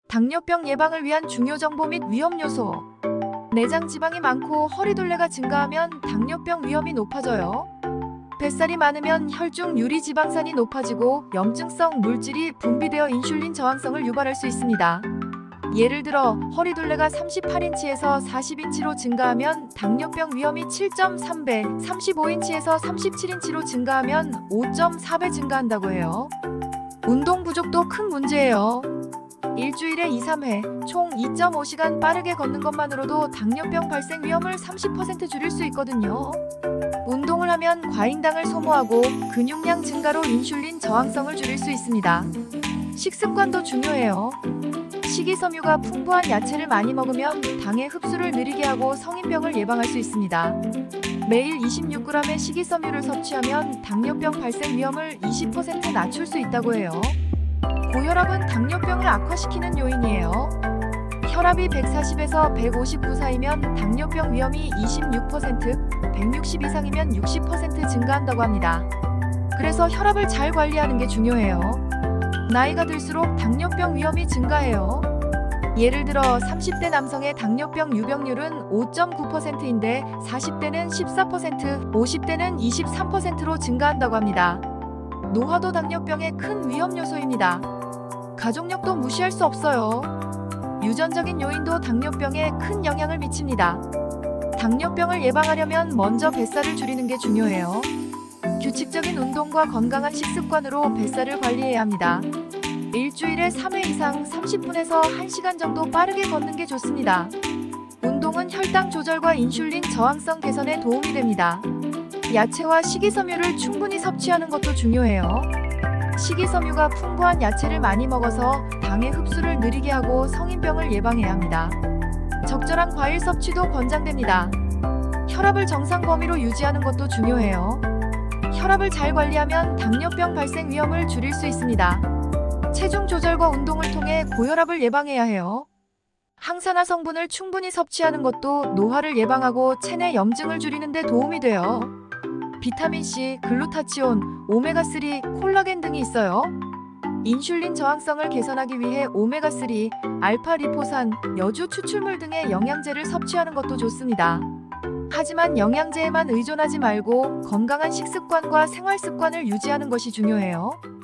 당뇨병 예방을 위한 중요 정보 및 위험 요소. 내장 지방이 많고 허리둘레가 증가하면 당뇨병 위험이 높아져요. 뱃살이 많으면 혈중 유리지방산이 높아지고 염증성 물질이 분비되어 인슐린 저항성을 유발할 수 있습니다. 예를 들어 허리둘레가 38인치에서 40인치로 증가하면 당뇨병 위험이 7.3배, 35인치에서 37인치로 증가하면 5.4배 증가한다고 해요. 운동 부족도 큰 문제예요. 일주일에 2-3회, 총 2.5시간 빠르게 걷는 것만으로도 당뇨병 발생 위험을 30% 줄일 수 있거든요. 운동을 하면 과잉당을 소모하고 근육량 증가로 인슐린 저항성을 줄일 수 있습니다. 식습관도 중요해요. 식이섬유가 풍부한 야채를 많이 먹으면 당의 흡수를 느리게 하고 성인병을 예방할 수 있습니다. 매일 26g의 식이섬유를 섭취하면 당뇨병 발생 위험을 20% 낮출 수 있다고 해요. 고혈압은 당뇨병을 악화시키는 요인이에요. 혈압이 140에서 159 사이면 당뇨병 위험이 26%, 160 이상이면 60% 증가한다고 합니다. 그래서 혈압을 잘 관리하는 게 중요해요. 나이가 들수록 당뇨병 위험이 증가해요. 예를 들어 30대 남성의 당뇨병 유병률은 5.9%인데 40대는 14%, 50대는 23%로 증가한다고 합니다. 노화도 당뇨병의 큰 위험 요소입니다. 가족력도 무시할 수 없어요. 유전적인 요인도 당뇨병에 큰 영향을 미칩니다. 당뇨병을 예방하려면 먼저 뱃살을 줄이는 게 중요해요. 규칙적인 운동과 건강한 식습관으로 뱃살을 관리해야 합니다. 일주일에 3회 이상 30분에서 1시간 정도 빠르게 걷는 게 좋습니다. 운동은 혈당 조절과 인슐린 저항성 개선에 도움이 됩니다. 야채와 식이섬유를 충분히 섭취하는 것도 중요해요. 식이섬유가 풍부한 야채를 많이 먹어서 당의 흡수를 느리게 하고 성인병을 예방해야 합니다. 적절한 과일 섭취도 권장됩니다. 혈압을 정상 범위로 유지하는 것도 중요해요. 혈압을 잘 관리하면 당뇨병 발생 위험을 줄일 수 있습니다. 체중 조절과 운동을 통해 고혈압을 예방해야 해요. 항산화 성분을 충분히 섭취하는 것도 노화를 예방하고 체내 염증을 줄이는 데 도움이 돼요. 비타민C, 글루타치온, 오메가3, 콜라겐 등이 있어요. 인슐린 저항성을 개선하기 위해 오메가3, 알파리포산, 여주 추출물 등의 영양제를 섭취하는 것도 좋습니다. 하지만 영양제에만 의존하지 말고 건강한 식습관과 생활습관을 유지하는 것이 중요해요.